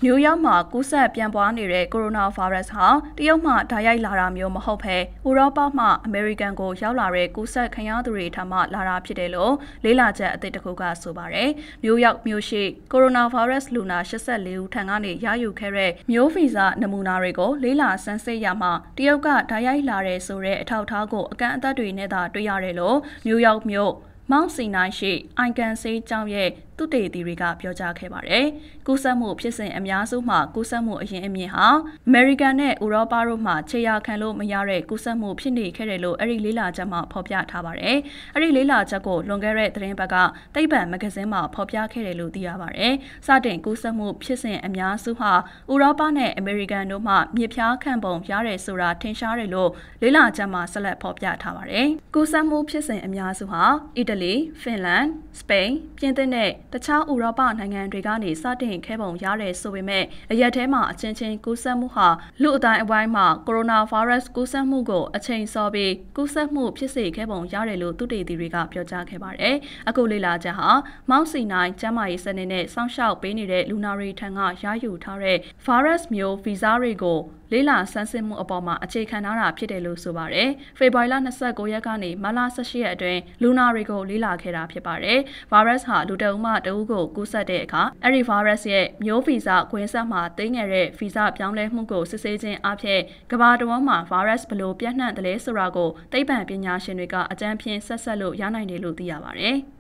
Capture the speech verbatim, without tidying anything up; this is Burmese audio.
မျိုးရောက်မှာကူးစက်ပြန့်ပွားနေတဲ့ကိုရိုနာဗိုင်းရပ်စ်ဟာတရုတ်မှဓာတ်ရိုက်လာတာမျိုးမဟုတ်ဘဲဥရောပမှအမေရိကန်ကိုရောက်လာတဲ့ကူးစက်ခံရသူတွေထံမှလာတာဖြစ်တယ်လို့လေးလာချက်အသစ်တစ်ခုကဆိုပါတယ်။မျိုးရောက်မျိုးရှိကိုရိုနာဗိုင်းရပ်စ်လူနာ၈၄ဦးထံကနေရယူခဲ့တဲ့မျိုးဗီဇနမူနာတွေကိုလေးလာစမ်းစစ်ရမှတရုတ်ကဓာတ်ရိုက်လာတဲ့ဆိုတဲ့အထောက်အထားကိုအကန့်အသတ်တွေနဲ့သာတွေ့ရတယ်လို့မျိုးရောက်မျိုးမောင်စီနိုင်ရှိအိုင်ကန်ဆေးကျောင်းရဲ့သူတေသီတွေကပြောကြားခဲ့ပါတယ်။ကူးစက်မှုဖြစ်စဉ်အများစုမှာကူးစက်မှုအရင်အမြင့်ဟာအမေရိကန်နဲ့ဥရောပတို့မှာခြေရာခံလို့မရတဲ့ကူးစက်မှုဖြစ်နေခဲ့တယ်လို့အဲ့ဒီလေးလာချက်မှာဖော်ပြထားပါတယ်။အဲ့ဒီလေးလာချက်ကိုလွန်ခဲ့တဲ့သတင်းပတ်ကသိပ္ပံမဂ္ဂဇင်းမှာဖော်ပြခဲ့တယ်လို့သိရပါတယ်။စတင်ကူးစက်မှုဖြစ်စဉ်အများစုဟာဥရောပနဲ့အမေရိကန်တို့မှမြေဖြားခံပုံရတယ်ဆိုတာထင်ရှားတယ်လို့လေးလာချက်မှာဆက်လက်ဖော်ပြထားပါတယ်။ကူးစက်မှုဖြစ်စဉ်အများစုဟာအီတလီ၊ဖင်လန်၊စပိန်၊ပြင်သစ်နဲ့တခြားဥရောပနိုင်ငံတွေကနေစတင်ခဲ့ပုံရတယ်ဆိုပေမဲ့အရက်ထဲမှာအချင်းချင်းကူးစက်မှုဟာလူအတိုင်းအဝိုင်းမှာကိုရိုနာဗိုင်းရပ်စ်ကူးစက်မှုကိုအချိန်စောပြီးကူးစက်မှုဖြစ်စေခဲ့ပုံရတယ်လို့သူတေသီတွေကပြောကြားခဲ့ပါတယ်။အခုလေ့လာချက်ဟာမောင်စီနိုင်ကျန်းမာရေးစနစ်နဲ့စောင့်ရှောက်ပေးနေတဲ့လူနာတွေထံကရယူထားတဲ့ဗိုင်းရပ်စ်မျိုးဗီဇတွေကိုလေးလာဆန်းစစ်မှုအပေါ်မှာအခြေခံထားတာဖြစ်တယ်လို့ဆိုပါတယ်။ဖေဖော်ဝါရီလ၂၉ရက်ကနေမတ်လ၁၈ရက်အတွင်းလူနာတွေကိုလေးလာခဲ့တာဖြစ်ပါတယ်။ဗိုင်းရပ်စ်ဟာလူတအုပ်မှတအုပ်ကိုကူးစက်တဲ့အခါအဲ့ဒီဗိုင်းရပ်စ်ရဲ့မျိုးဗီဇကွင်းဆက်မှာသိငယ်တဲ့ဗီဇပြောင်းလဲမှုကိုစစ်ဆေးခြင်းအပြင်ကမ္ဘာတဝန်းမှာဗိုင်းရပ်စ်ဘယ်လိုပြန့်နှံ့တယ်လဲဆိုတာကိုသိပ္ပံပညာရှင်တွေကအကြံဖြင့်ဆက်ဆက်လို့ရနိုင်တယ်လို့သိရပါတယ်။